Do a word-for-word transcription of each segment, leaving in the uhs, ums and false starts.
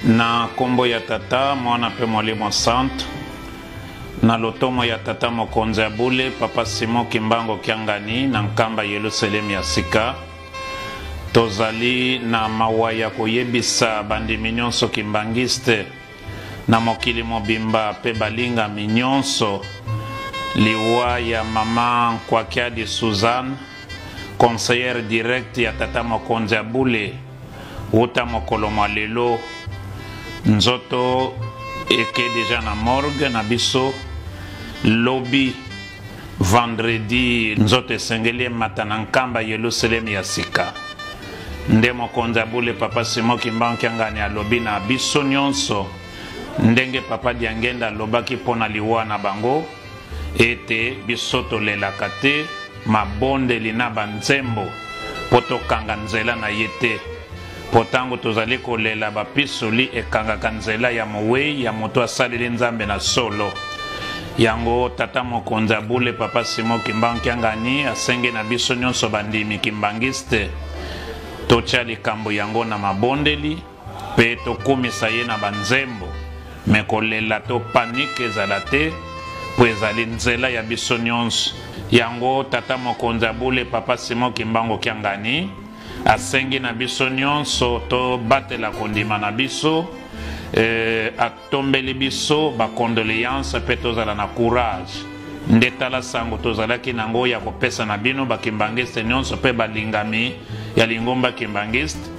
Na kombo ya tata mwana pe mwalimu santo na lotomo ya tata mokonzi ya bule papa Simon Kimbango Kiangani na nkamba Yerusalemu ya sika tozali na mawa ya koyebisa bandimi nyonso kimbangiste na mokili mobimba pe balinga minyonso liwa ya mama Nkwakiadi Suzanne conseillère direct ya tata mokonzi ya bule uta mokolo mwa lelo nzoto eke deja na morgue na biso lobi vendredi nzoto esengeli mata na nkamba Yerusalemu ya sika nde mokonzi ya bule papa Simon Kimbango Kiangani alobi na biso nyonso ndenge papa Diangenda alobaki pona liwa na bango ete biso tolelaka te mabondeli na banzembo po tokanga nzela na ye te po tango tozali kolela bapisoli ekangaka nzela ya mowei ya moto asaleli nzambe na solo yango tata mokonzi ya bule papa Simon Kimbango Kiangani asenge na biso nyonso bandimi kimbangiste totya likambo yango na mabondeli pe tokumisa ye na banzembo me kolela to panike ezala te po ezali nzela ya biso nyonso yango tata mokonzi ya bule papa Simon Kimbango Kiangani asengi na biso nyonso to batela kondima na biso eh, atombeli biso ba condoléance pe tozala na courage nde tala sango tozalaki nango ya kopesa na bino bakimbangiste nyonso pe balingami ya lingomba kimbangiste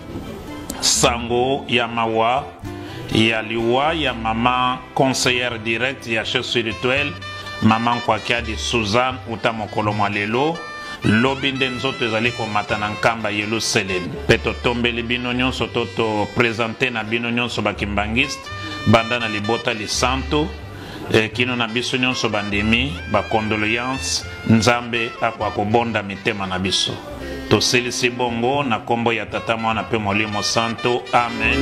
sango ya mawa ya liwa ya mama conseillère direct ya chef spirituel mama Nkwakiadi Suzanne uta mokolo mwa lelo lobi nde nzoto ezali komata na nkamba Yerusalemu pe totombeli bino nyonso to topresente na bino nyonso bakimbangiste banda na libota lisanto eh, kino na biso nyonso bandimi bacondoléance nzambe akwa kobonda mitema na biso tosilisi bongo na kombo ya tata mwana pe molimo santo amen.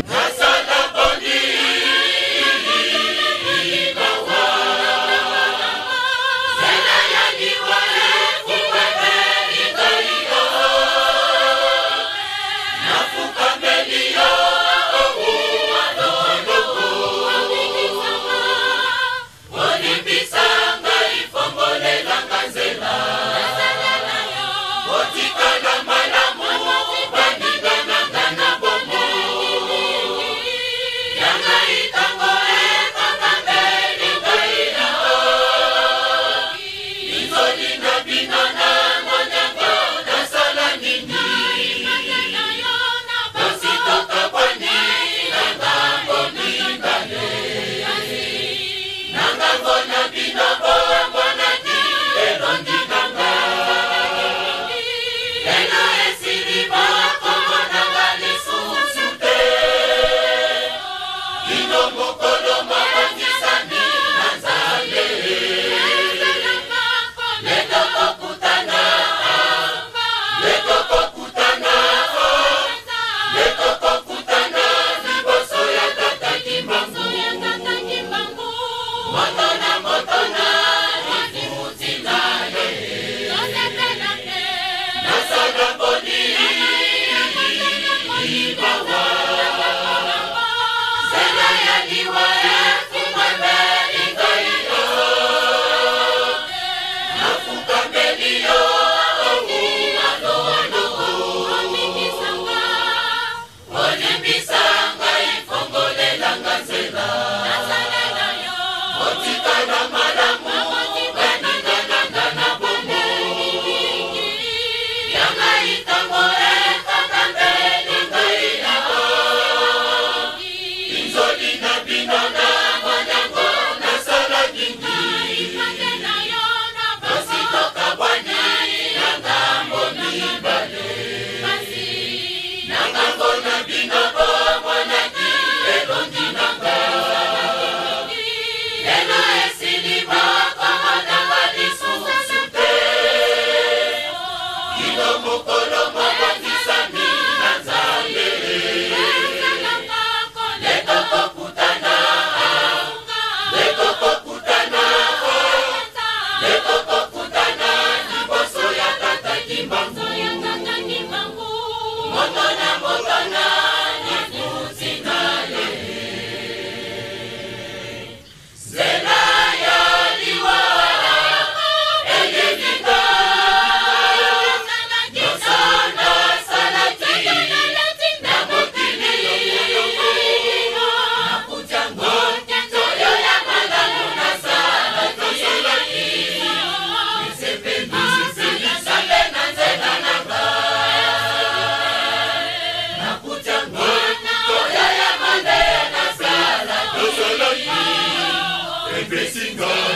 Blessing God.